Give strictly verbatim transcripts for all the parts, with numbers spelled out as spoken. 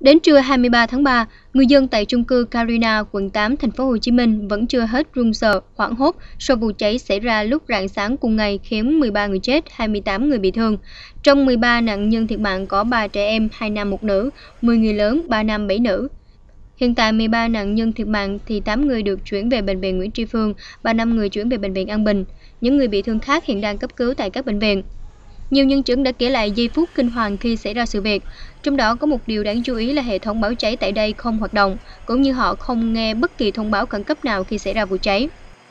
Đến trưa hai mươi ba tháng ba, người dân tại chung cư Carina, quận tám, thành phố Hồ Chí Minh vẫn chưa hết run sợ, hoảng hốt sau vụ cháy xảy ra lúc rạng sáng cùng ngày khiến mười ba người chết, hai mươi tám người bị thương. Trong mười ba nạn nhân thiệt mạng có ba trẻ em, hai nam một nữ, mười người lớn, ba nam bảy nữ. Hiện tại mười ba nạn nhân thiệt mạng thì tám người được chuyển về bệnh viện Nguyễn Tri Phương và năm người chuyển về bệnh viện An Bình. Những người bị thương khác hiện đang cấp cứu tại các bệnh viện. Nhiều nhân chứng đã kể lại giây phút kinh hoàng khi xảy ra sự việc. Trong đó có một điều đáng chú ý là hệ thống báo cháy tại đây không hoạt động, cũng như họ không nghe bất kỳ thông báo khẩn cấp nào khi xảy ra vụ cháy.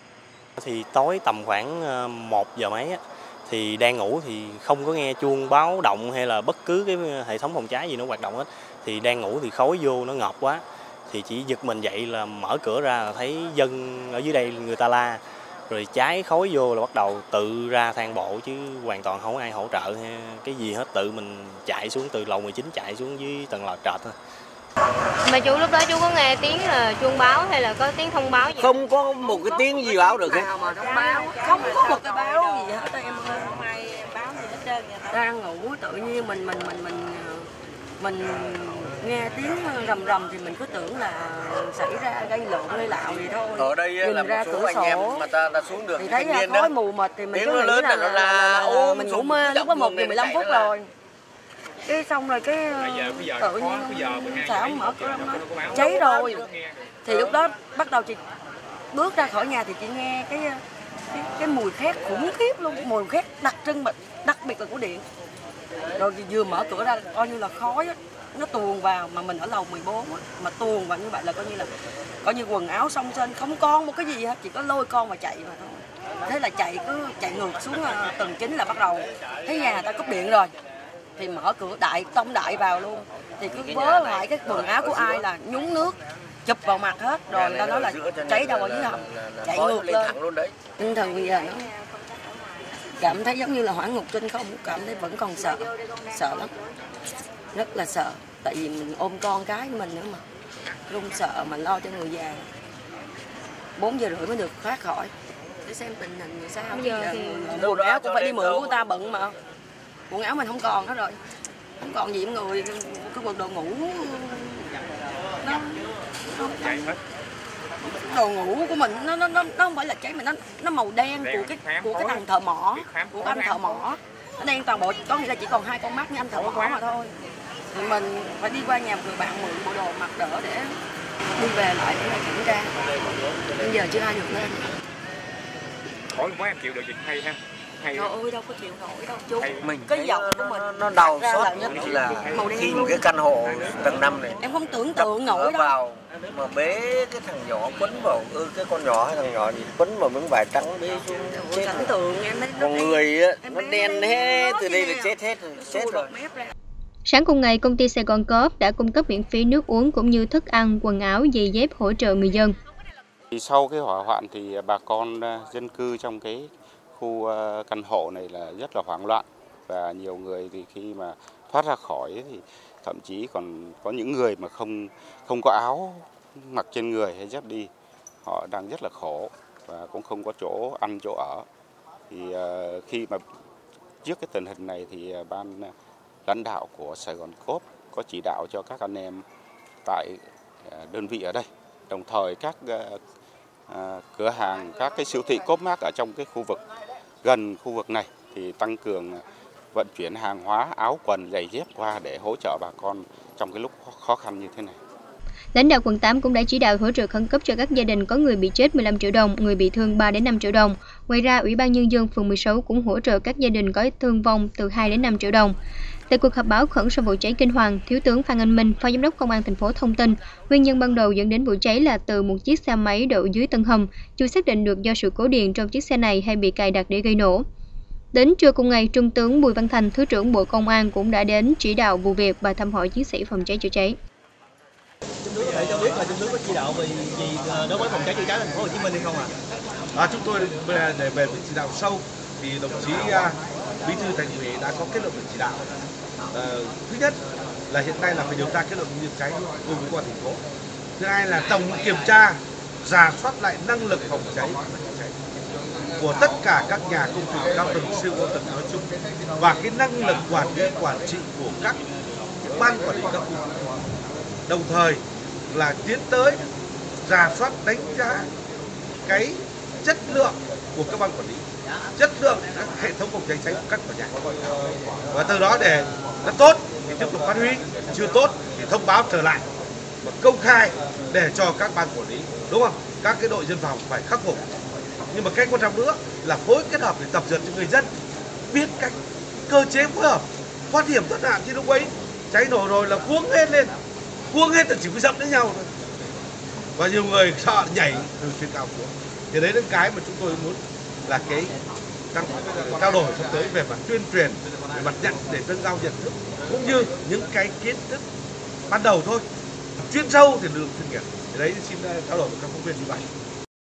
Thì tối tầm khoảng một giờ mấy á, thì đang ngủ thì không có nghe chuông báo động hay là bất cứ cái hệ thống phòng cháy gì nó hoạt động hết. Thì đang ngủ thì khói vô nó ngợp quá, thì chỉ giật mình dậy là mở cửa ra là thấy dân ở dưới đây người ta la. Rồi cháy khói vô là bắt đầu tự ra thang bộ chứ hoàn toàn không ai hỗ trợ hay cái gì hết, tự mình chạy xuống từ lầu mười chín chạy xuống dưới tầng lầu trệt thôi. Mà chú lúc đó chú có nghe tiếng là chuông báo hay là có tiếng thông báo gì? Không có một cái tiếng gì báo được hết. Không có một cái báo gì hết em ơi. Không ai báo gì hết trơn. Đang ngủ tự nhiên mình mình mình mình mình nghe tiếng rầm rầm thì mình cứ tưởng là xảy ra gây lộn gây lạo gì thôi. Ở đây là một số anh em mà ta đã xuống được thì thấy là khói mù mịt thì mình cứ nghĩ là, là, là, là, là mình ngủ mê. Lúc có một giờ mười lăm phút rồi. Cái xong rồi cái tự nhiên Thảo mở cửa nó cháy rồi. Thì lúc đó bắt đầu chị bước ra khỏi nhà thì chị nghe cái cái, cái mùi khét khủng khiếp luôn, mùi khét đặc trưng đặc biệt là của điện. Rồi vừa mở cửa ra coi như là khói á, nó tuồn vào, mà mình ở lầu mười bốn á, mà tuồn vào như vậy là coi như là coi như quần áo xông xênh, không con một cái gì hết, chỉ có lôi con và chạy mà thôi. Thế là chạy cứ chạy ngược xuống tầng chín là bắt đầu thấy nhà người ta cúp điện rồi, thì mở cửa đại tông đại vào luôn, thì cứ vớ lại cái quần áo của ai là nhúng nước chụp vào mặt hết, rồi người ta nói là cháy đâu ở dưới hầm, chạy ngược lên. Tinh thần bây giờ nó cảm thấy giống như là hỏa ngục trên không, cảm thấy vẫn còn sợ, sợ lắm, rất là sợ, tại vì mình ôm con cái của mình nữa mà, run sợ mà lo cho người già. Bốn giờ rưỡi mới được thoát khỏi, để xem tình hình như sao. Bây giờ thì quần áo cũng phải đi mượn của người ta bận mà, quần áo mình không còn hết rồi, không còn gì người, cái quần đồ ngủ nó, nó, nó đồ ngủ của mình nó nó nó nó không phải là cháy mà nó nó màu đen của cái của cái thằng thợ mỏ, của anh thợ mỏ, nó đen toàn bộ, có nghĩa là chỉ còn hai con mắt như anh thợ mỏ mà thôi. Thì mình phải đi qua nhà một người bạn mượn bộ đồ mặc đỡ để đi về lại để kiểm tra. Bây giờ chưa ai được lên. Khỏi quá em chịu được gì hay ha. Hay. Trời ơi đâu có chịu nổi đâu chú. Mình cái giọng của mình nó, nó đau xót nhất là khi một cái căn hộ tầng năm này em không tưởng tượng nổi đâu. Vào mà bế cái thằng nhỏ quấn vào, ừ, cái con nhỏ hay thằng nhỏ gì quấn vào miếng vải trắng bế xuống chết. Cảnh tượng em thấy con người á nó đen hết, từ đây là chết hết rồi, chết rồi. Sáng cùng ngày, công ty Sài Gòn Co-op đã cung cấp miễn phí nước uống cũng như thức ăn, quần áo, giày dép hỗ trợ người dân. Sau cái hỏa hoạn thì bà con dân cư trong cái khu căn hộ này là rất là hoảng loạn, và nhiều người thì khi mà thoát ra khỏi thì thậm chí còn có những người mà không không có áo mặc trên người hay dép đi, họ đang rất là khổ và cũng không có chỗ ăn chỗ ở. Thì khi mà trước cái tình hình này thì ban lãnh đạo của Sài Gòn Co-op có chỉ đạo cho các anh em tại đơn vị ở đây, đồng thời các cửa hàng, các cái siêu thị Co-opmart ở trong cái khu vực gần khu vực này thì tăng cường vận chuyển hàng hóa, áo quần, giày dép qua để hỗ trợ bà con trong cái lúc khó khăn như thế này. Lãnh đạo quận tám cũng đã chỉ đạo hỗ trợ khẩn cấp cho các gia đình có người bị chết mười lăm triệu đồng, người bị thương ba đến năm triệu đồng. Ngoài ra, Ủy ban Nhân dân phường mười sáu cũng hỗ trợ các gia đình có thương vong từ hai đến năm triệu đồng. Tại cuộc họp báo khẩn sau vụ cháy kinh hoàng, Thiếu tướng Phan Anh Minh, Phó Giám đốc Công an thành phố thông tin, nguyên nhân ban đầu dẫn đến vụ cháy là từ một chiếc xe máy đậu dưới tầng hầm, chưa xác định được do sự cố điện trong chiếc xe này hay bị cài đặt để gây nổ. Đến trưa cùng ngày, Trung tướng Bùi Văn Thành, Thứ trưởng Bộ Công an cũng đã đến chỉ đạo vụ việc và thăm hỏi chiến sĩ phòng cháy chữa cháy. Trung tướng có thể cho biết là Trung tướng có chỉ đạo về gì đối với phòng cháy chữa cháy thành phố Hồ Chí Minh hay không ạ? À? À, chúng tôi để về chỉ đạo sâu thì đồng chí Bí thư Thành ủy đã có kết luận chỉ đạo. À, thứ nhất là hiện nay là phải điều tra kết luận vụ cháy cùng với công an thành phố. Thứ hai là tổng kiểm tra, rà soát lại năng lực phòng cháy của tất cả các nhà công trình cao tầng, siêu cao tầng nói chung, và cái năng lực quản lý quản trị của các ban quản lý các khu. đồng thời là tiến tới rà soát đánh giá cái chất lượng của các ban quản lý, chất lượng các hệ thống phòng cháy cháy của các tòa nhà, và từ đó để nó tốt thì tiếp tục phát huy, chưa tốt thì thông báo trở lại và công khai để cho các ban quản lý, đúng không? Các cái đội dân phòng phải khắc phục. Nhưng mà cái quan trọng nữa là phối kết hợp để tập dượt cho người dân biết cách cơ chế phối hợp thoát hiểm thoát nạn. Chứ lúc ấy cháy nổ rồi là cuống hết lên, cuống hết là chỉ có dậm đến nhau thôi, và nhiều người sợ nhảy từ trên cao xuống. Thì đấy là cái mà chúng tôi muốn là cái tăng trao đổi sắp tới về mặt tuyên truyền, về mặt nhận để nâng cao nhận thức, cũng như những cái kiến thức ban đầu thôi. Chuyên sâu thì lực lượng chuyên nghiệp. Thì đấy xin trao đổi với các phóng viên như vậy.